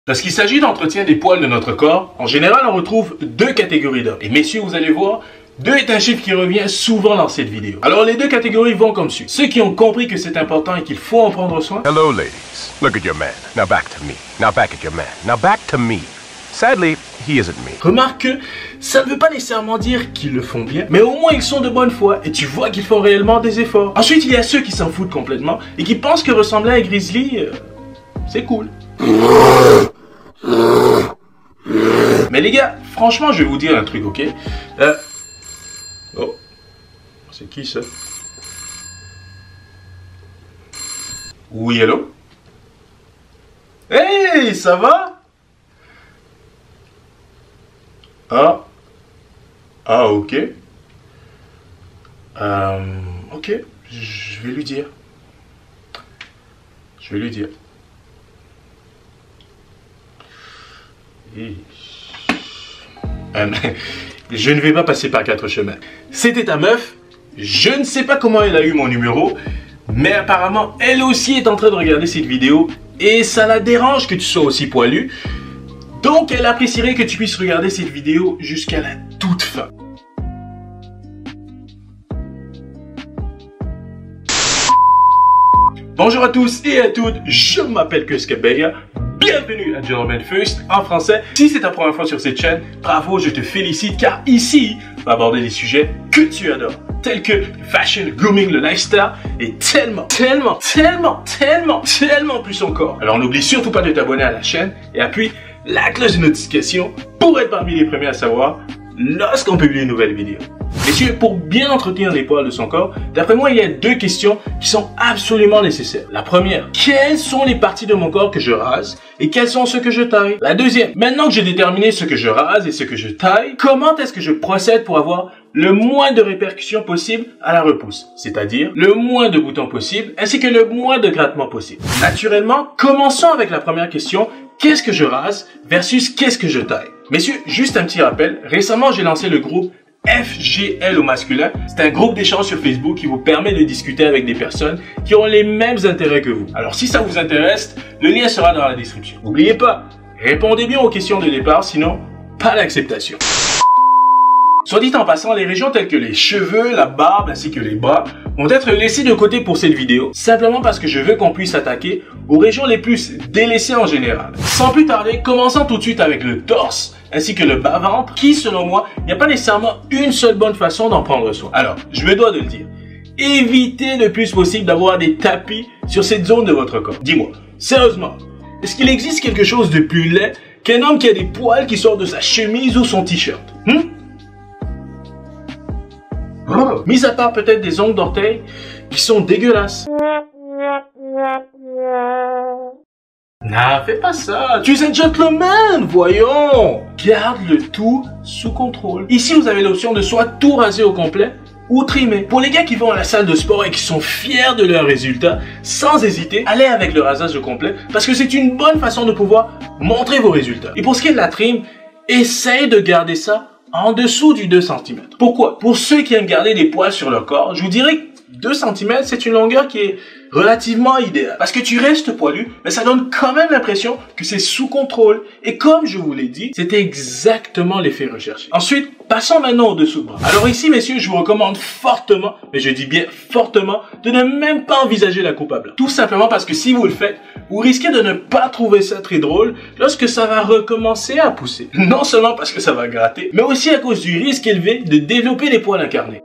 Lorsqu'il s'agit d'entretien des poils de notre corps, en général, on retrouve deux catégories d'hommes. Et messieurs, vous allez voir, 2 est un chiffre qui revient souvent dans cette vidéo. Alors les deux catégories vont comme suit. Ceux qui ont compris que c'est important et qu'il faut en prendre soin. Hello ladies. Look at your man. Now back to me. Now back at your man. Now back to me. Sadly, he isn't me. Remarque que ça ne veut pas nécessairement dire qu'ils le font bien, mais au moins ils sont de bonne foi et tu vois qu'ils font réellement des efforts. Ensuite, il y a ceux qui s'en foutent complètement et qui pensent que ressembler à un grizzly, c'est cool. Mais les gars, franchement, je vais vous dire un truc, ok? Oh, c'est qui ça? Oui, hello? Hey, ça va? Ok. Ok, je vais lui dire. Je ne vais pas passer par 4 chemins. C'était ta meuf. Je ne sais pas comment elle a eu mon numéro, mais apparemment, elle aussi est en train de regarder cette vidéo et ça la dérange que tu sois aussi poilu. Donc, elle apprécierait que tu puisses regarder cette vidéo jusqu'à la toute fin. Bonjour à tous et à toutes, je m'appelle Kuskabeya. Bienvenue à Gentleman First en français. Si c'est ta première fois sur cette chaîne, bravo, je te félicite car ici, on va aborder des sujets que tu adores, tels que le fashion, le grooming, le lifestyle et tellement plus encore. Alors n'oublie surtout pas de t'abonner à la chaîne et appuie la cloche de notification pour être parmi les premiers à savoir lorsqu'on publie une nouvelle vidéo. Messieurs, pour bien entretenir les poils de son corps, d'après moi, il y a 2 questions qui sont absolument nécessaires. La première, quelles sont les parties de mon corps que je rase et quelles sont ceux que je taille? La deuxième, maintenant que j'ai déterminé ce que je rase et ce que je taille, comment est-ce que je procède pour avoir le moins de répercussions possible à la repousse, c'est-à-dire le moins de boutons possible ainsi que le moins de grattements possible. Naturellement, commençons avec la première question, qu'est-ce que je rase versus qu'est-ce que je taille? Messieurs, juste un petit rappel, récemment j'ai lancé le groupe FGL au masculin. C'est un groupe d'échange sur Facebook qui vous permet de discuter avec des personnes qui ont les mêmes intérêts que vous. Alors si ça vous intéresse, le lien sera dans la description. N'oubliez pas, répondez bien aux questions de départ, sinon pas d'acceptation. Soit dit en passant, les régions telles que les cheveux, la barbe ainsi que les bras vont être laissées de côté pour cette vidéo, simplement parce que je veux qu'on puisse s'attaquer aux régions les plus délaissées en général. Sans plus tarder, commençons tout de suite avec le torse ainsi que le bas-ventre, qui selon moi, il n'y a pas nécessairement une seule bonne façon d'en prendre soin. Alors, je me dois de le dire, évitez le plus possible d'avoir des tapis sur cette zone de votre corps. Dis-moi, sérieusement, est-ce qu'il existe quelque chose de plus laid qu'un homme qui a des poils qui sortent de sa chemise ou son t-shirt? Mis à part peut-être des ongles d'orteil qui sont dégueulasses. Non, fais pas ça. Tu es un gentleman, voyons. Garde le tout sous contrôle. Ici, vous avez l'option de soit tout raser au complet ou trimer. Pour les gars qui vont à la salle de sport et qui sont fiers de leurs résultats, sans hésiter, allez avec le rasage au complet parce que c'est une bonne façon de pouvoir montrer vos résultats. Et pour ce qui est de la trim, essaye de garder ça en dessous du 2 cm. Pourquoi? Pour ceux qui aiment garder des poils sur leur corps, je vous dirais que 2 cm, c'est une longueur qui est relativement idéale. Parce que tu restes poilu, mais ça donne quand même l'impression que c'est sous contrôle. Et comme je vous l'ai dit, c'est exactement l'effet recherché. Ensuite, passons maintenant au dessous de bras. Alors ici, messieurs, je vous recommande fortement, mais je dis bien fortement, de ne même pas envisager la coupe à blanc. Tout simplement parce que si vous le faites, vous risquez de ne pas trouver ça très drôle lorsque ça va recommencer à pousser. Non seulement parce que ça va gratter, mais aussi à cause du risque élevé de développer des poils incarnés.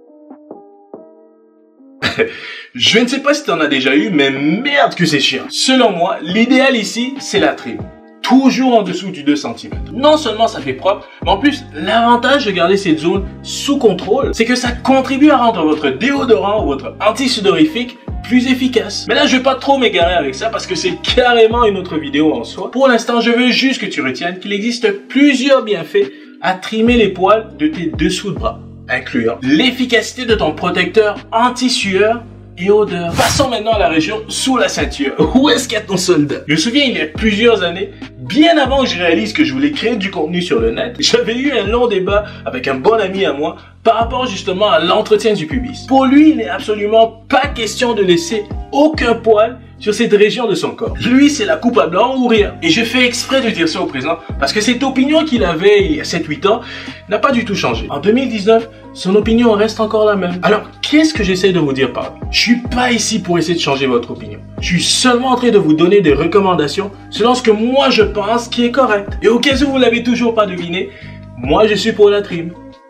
Je ne sais pas si tu en as déjà eu, mais merde que c'est chiant. Selon moi, l'idéal ici, c'est la trim. Toujours en dessous du 2 cm. Non seulement ça fait propre, mais en plus, l'avantage de garder cette zone sous contrôle, c'est que ça contribue à rendre votre déodorant ou votre anti-sudorifique plus efficace. Mais là, je vais pas trop m'égarer avec ça parce que c'est carrément une autre vidéo en soi. Pour l'instant, je veux juste que tu retiennes qu'il existe plusieurs bienfaits à trimer les poils de tes dessous de bras, incluant l'efficacité de ton protecteur anti-sueur et odeur. Passons maintenant à la région sous la ceinture. Où est-ce qu'il y a ton soldat? Je me souviens, il y a plusieurs années, bien avant que je réalise que je voulais créer du contenu sur le net, j'avais eu un long débat avec un bon ami à moi par rapport justement à l'entretien du pubis. Pour lui, il n'est absolument pas question de laisser aucun poil sur cette région de son corps. Lui, c'est la coupe à blanc ou rien. Et je fais exprès de dire ça au présent parce que cette opinion qu'il avait il y a 7-8 ans n'a pas du tout changé. En 2019, son opinion reste encore la même. Alors, qu'est-ce que j'essaie de vous dire par là? Je suis pas ici pour essayer de changer votre opinion. Je suis seulement en train de vous donner des recommandations selon ce que moi je pense qui est correct. Et au cas où vous l'avez toujours pas deviné, moi je suis pour la trim.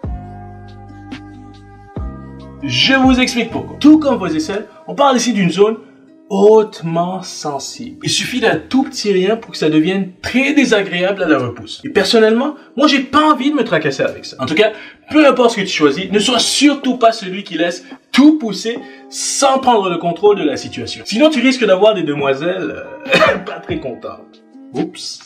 Je vous explique pourquoi. Tout comme vos aisselles, on parle ici d'une zone hautement sensible. Il suffit d'un tout petit rien pour que ça devienne très désagréable à la repousse. Et personnellement, moi j'ai pas envie de me tracasser avec ça. En tout cas, peu importe ce que tu choisis, ne sois surtout pas celui qui laisse tout pousser sans prendre le contrôle de la situation. Sinon tu risques d'avoir des demoiselles pas très contentes. Oups.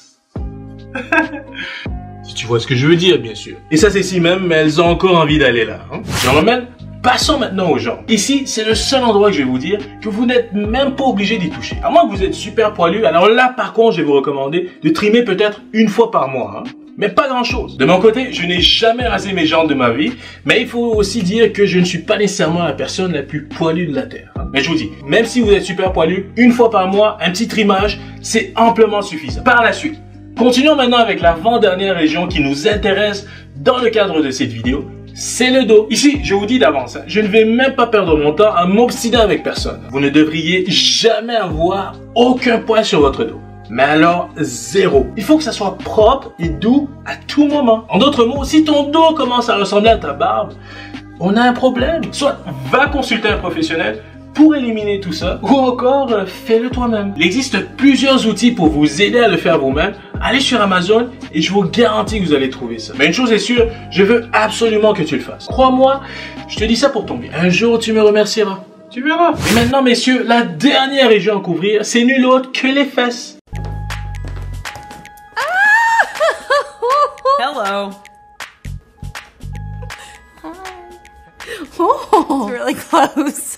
Si tu vois ce que je veux dire, bien sûr. Et ça c'est si même, mais elles ont encore envie d'aller là. Hein? J'en remets. Passons maintenant aux jambes. Ici, c'est le seul endroit que je vais vous dire que vous n'êtes même pas obligé d'y toucher. À moins que vous êtes super poilu, alors là par contre, je vais vous recommander de trimer peut-être une fois par mois. Hein. Mais pas grand chose. De mon côté, je n'ai jamais rasé mes jambes de ma vie, mais il faut aussi dire que je ne suis pas nécessairement la personne la plus poilue de la Terre. Hein. Mais je vous dis, même si vous êtes super poilu, une fois par mois, un petit trimage, c'est amplement suffisant. Par la suite, continuons maintenant avec l'avant-dernière région qui nous intéresse dans le cadre de cette vidéo. C'est le dos. Ici, je vous dis d'avance, je ne vais même pas perdre mon temps à m'obstiner avec personne. Vous ne devriez jamais avoir aucun poil sur votre dos. Mais alors, zéro. Il faut que ça soit propre et doux à tout moment. En d'autres mots, si ton dos commence à ressembler à ta barbe, on a un problème. Soit va consulter un professionnel pour éliminer tout ça, ou encore fais-le toi-même. Il existe plusieurs outils pour vous aider à le faire vous-même. Allez sur Amazon et je vous garantis que vous allez trouver ça. Mais une chose est sûre, je veux absolument que tu le fasses. Crois-moi, je te dis ça pour ton bien. Un jour, tu me remercieras. Tu verras. Et maintenant, messieurs, la dernière région à couvrir, c'est nul autre que les fesses. Hello. Oh, it's really close.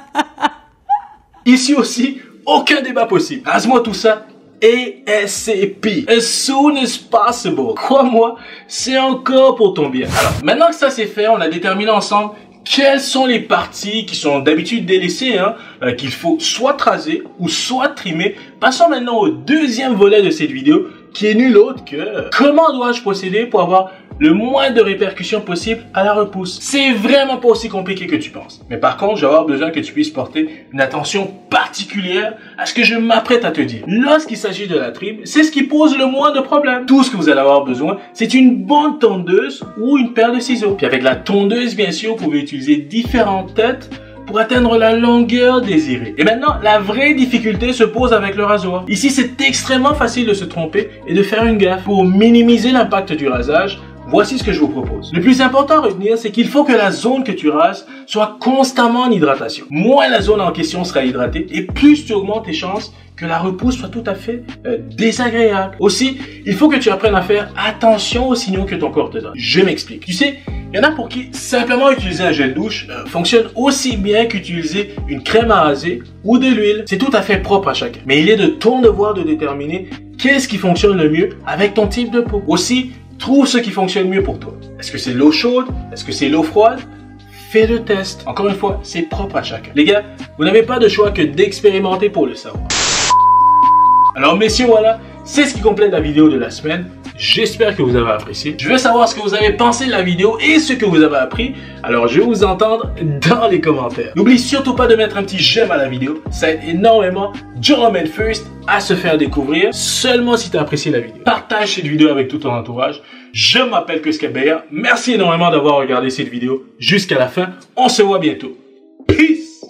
Ici aussi, aucun débat possible. Rase-moi tout ça. ASAP. As soon as possible. Crois-moi, c'est encore pour ton bien. Alors, maintenant que ça c'est fait, on a déterminé ensemble quelles sont les parties qui sont d'habitude délaissées, qu'il faut soit raser ou soit trimer. Passons maintenant au deuxième volet de cette vidéo, qui est nul autre que comment dois-je procéder pour avoir le moins de répercussions possible à la repousse. C'est vraiment pas aussi compliqué que tu penses. Mais par contre, je vais avoir besoin que tu puisses porter une attention particulière à ce que je m'apprête à te dire. Lorsqu'il s'agit de la trim, c'est ce qui pose le moins de problèmes. Tout ce que vous allez avoir besoin, c'est une bonne tondeuse ou une paire de ciseaux. Puis avec la tondeuse, bien sûr, vous pouvez utiliser différentes têtes pour atteindre la longueur désirée. Et maintenant, la vraie difficulté se pose avec le rasoir. Ici, c'est extrêmement facile de se tromper et de faire une gaffe. Pour minimiser l'impact du rasage, voici ce que je vous propose. Le plus important à retenir, c'est qu'il faut que la zone que tu rases soit constamment en hydratation. Moins la zone en question sera hydratée et plus tu augmentes tes chances que la repousse soit tout à fait désagréable. Aussi, il faut que tu apprennes à faire attention aux signaux que ton corps te donne. Je m'explique. Tu sais, il y en a pour qui simplement utiliser un gel douche fonctionne aussi bien qu'utiliser une crème à raser ou de l'huile. C'est tout à fait propre à chacun. Mais il est de ton devoir de déterminer qu'est-ce qui fonctionne le mieux avec ton type de peau. Aussi, trouve ce qui fonctionne mieux pour toi. Est-ce que c'est l'eau chaude? Est-ce que c'est l'eau froide? Fais le test. Encore une fois, c'est propre à chacun. Les gars, vous n'avez pas de choix que d'expérimenter pour le savoir. Alors messieurs, voilà, c'est ce qui complète la vidéo de la semaine. J'espère que vous avez apprécié. Je veux savoir ce que vous avez pensé de la vidéo et ce que vous avez appris. Alors je vais vous entendre dans les commentaires. N'oublie surtout pas de mettre un petit j'aime à la vidéo. Ça aide énormément Gentleman First à se faire découvrir seulement si tu as apprécié la vidéo. Partage cette vidéo avec tout ton entourage. Je m'appelle Kuskabeya. Merci énormément d'avoir regardé cette vidéo jusqu'à la fin. On se voit bientôt. Peace!